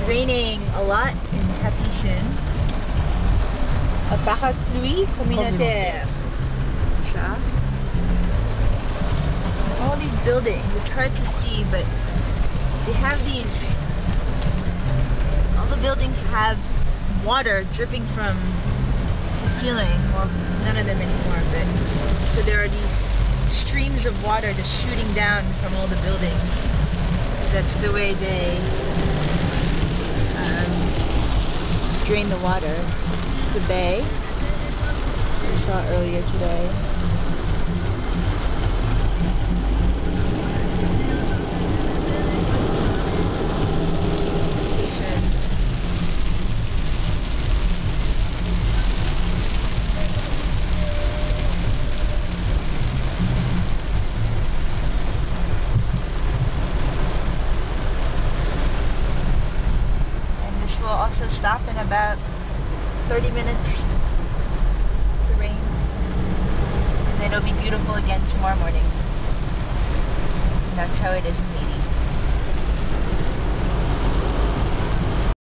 raining a lot in Cap Haitien. A parapluie communautaire. Siya. All these buildings, it's hard to see, but they have these, all the buildings have water dripping from the ceiling. Well, none of them anymore, but so there are these streams of water just shooting down from all the buildings. That's the way they drain the water. The bay we saw earlier today. Will also stop in about 30 minutes, the rain, and then it'll be beautiful again tomorrow morning. And that's how it is in the